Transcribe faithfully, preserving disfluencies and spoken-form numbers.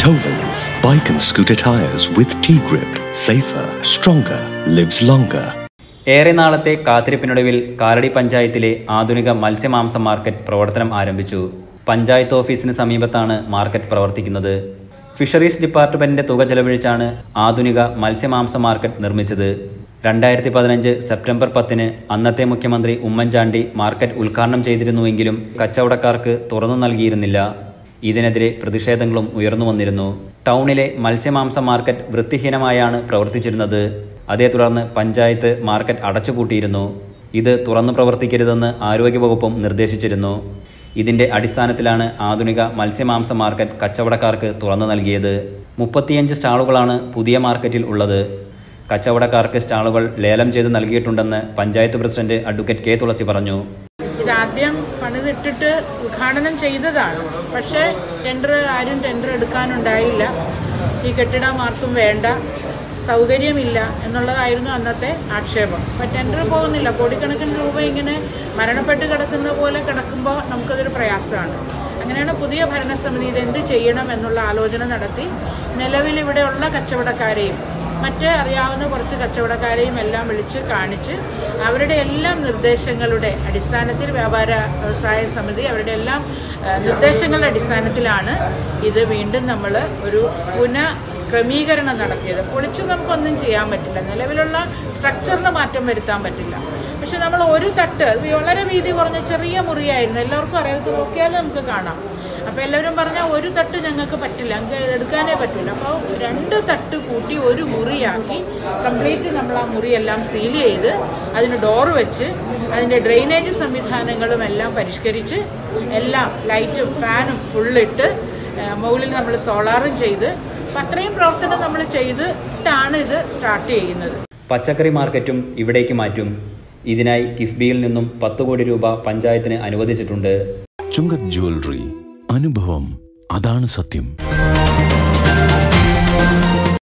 Tollens, bike and scooter tires with T-Grip. Safer, stronger, lives longer. ഏറെ നാളത്തെ കാത്തിരിപ്പിനൊടുവിൽ കാലടി പഞ്ചായത്തിലെ ആധുനിക മത്സ്യമാംസ മാർക്കറ്റ് പ്രവർത്തനം ആരംഭിച്ചു. പഞ്ചായത്ത് ഓഫീസിന് സമീപത്താണ് മാർക്കറ്റ് പ്രവർത്തിക്കുന്നത്. ഫിഷറീസ് ഡിപ്പാർട്ട്മെന്റിന്റെ തുക ചെലവഴിച്ചാണ് ആധുനിക മത്സ്യമാംസ മാർക്കറ്റ് നിർമ്മിച്ചത്. രണ്ടായിരത്തി പതിനഞ്ച് സെപ്റ്റംബർ പത്തിന് അന്നത്തെ മുഖ്യമന്ത്രി ഉമ്മൻചാണ്ടി മാർക്കറ്റ് ഉദ്ഘാടനം ചെയ്തിരുന്നുവെങ്കിലും കച്ചവടക്കാർക്ക് തുറന്നു നൽകിയിരുന്നില്ല. ഇതിനെതിരെ പ്രതിഷേധങ്ങളും ഉയർന്നു വന്നിരുന്നു. ടൗണിലെ മത്സ്യമാംസ മാർക്കറ്റ് വൃത്തിഹീനമായാണ് പ്രവർത്തിച്ചിരുന്നത്. അതേ തുടർന്ന് പഞ്ചായത്ത് മാർക്കറ്റ് അടച്ചുപൂട്ടിയിരുന്നു. ഇത് തുറന്നു പ്രവർത്തിക്കരുതെന്ന് ആരോഗ്യവകുപ്പും നിർദ്ദേശിച്ചിരുന്നു. ഇതിന്റെ അടിസ്ഥാനത്തിലാണ് ആധുനിക മത്സ്യമാംസ മാർക്കറ്റ് കച്ചവടക്കാർക്ക് തുറന്നു നൽകിയത്. മുപ്പത്തിയഞ്ച് സ്റ്റാളുകളാണ് പുതിയ മാർക്കറ്റിൽ ഉള്ളത്. കച്ചവടക്കാർക്ക് സ്റ്റാളുകൾ ലേലം ചെയ്ത് നൽകിയിട്ടുണ്ടെന്ന് panchayat president advocate K Thulasi പറഞ്ഞു. ഇതാദ്യം പണിതിട്ടിട്ട് ഉദ്ഘാടനം ചെയ്തതാണ്. പക്ഷേ ടെൻഡർ ആരും ടെൻഡർ എടുക്കാനുണ്ടായില്ല. ഈ കെട്ടിടം ആർക്കും വേണ്ട, സൗകര്യമില്ല എന്നുള്ളതായിരുന്നു അന്നത്തെ ആക്ഷേപം. അപ്പം ടെൻഡർ പോകുന്നില്ല. കോടിക്കണക്കിന് രൂപ ഇങ്ങനെ മരണപ്പെട്ട് കിടക്കുന്ന പോലെ കിടക്കുമ്പോൾ നമുക്കതൊരു പ്രയാസമാണ്. അങ്ങനെയാണ് പുതിയ ഭരണസമിതി ഇതെന്ത് ചെയ്യണം എന്നുള്ള ആലോചന നടത്തി നിലവിൽ ഇവിടെയുള്ള കച്ചവടക്കാരെയും മറ്റ് അറിയാവുന്ന കുറച്ച് കച്ചവടക്കാരെയും എല്ലാം വിളിച്ച് കാണിച്ച് അവരുടെ എല്ലാം നിർദ്ദേശങ്ങളുടെ അടിസ്ഥാനത്തിൽ വ്യാപാര വ്യവസായ സമിതി അവരുടെ എല്ലാം നിർദ്ദേശങ്ങളുടെ അടിസ്ഥാനത്തിലാണ് ഇത് വീണ്ടും നമ്മൾ ഒരു പുനഃ ക്രമീകരണം നടത്തിയത്. പൊളിച്ച് നമുക്കൊന്നും ചെയ്യാൻ പറ്റില്ല, നിലവിലുള്ള സ്ട്രക്ചറിന് മാറ്റം വരുത്താൻ പറ്റില്ല. പക്ഷെ നമ്മൾ ഒരു തട്ട് വളരെ വീതി കുറഞ്ഞ ചെറിയ മുറിയായിരുന്നു, എല്ലാവർക്കും അറിയാത്ത നോക്കിയാലും നമുക്ക് കാണാം. അപ്പോൾ എല്ലാവരും പറഞ്ഞാൽ ഒരു തട്ട് ഞങ്ങൾക്ക് പറ്റില്ല, ഞങ്ങൾക്ക് എടുക്കാനേ പറ്റില്ല. അപ്പോൾ രണ്ട് തട്ട് കൂട്ടി ഒരു മുറിയാക്കി കംപ്ലീറ്റ് നമ്മൾ ആ മുറിയെല്ലാം സീൽ ചെയ്ത് അതിന് ഡോറ് വെച്ച് അതിൻ്റെ ഡ്രെയിനേജ് സംവിധാനങ്ങളും എല്ലാം പരിഷ്കരിച്ച് എല്ലാം ലൈറ്റും ഫാനും ഫുള്ളിട്ട് മുകളിൽ നമ്മൾ സോളാറും ചെയ്ത് അത്രയും പ്രവർത്തനം നമ്മൾ ചെയ്തിട്ടാണ് ഇത് സ്റ്റാർട്ട് ചെയ്യുന്നത്. പച്ചക്കറി മാർക്കറ്റും ഇവിടേക്ക് മാറ്റും. ഇതിനായി കിഫ്ബിയിൽ നിന്നും പത്ത് കോടി രൂപ പഞ്ചായത്തിന് അനുവദിച്ചിട്ടുണ്ട്. ചുങ്കത് ജ്വല്ലറി, അനുഭവം അതാണ് സത്യം.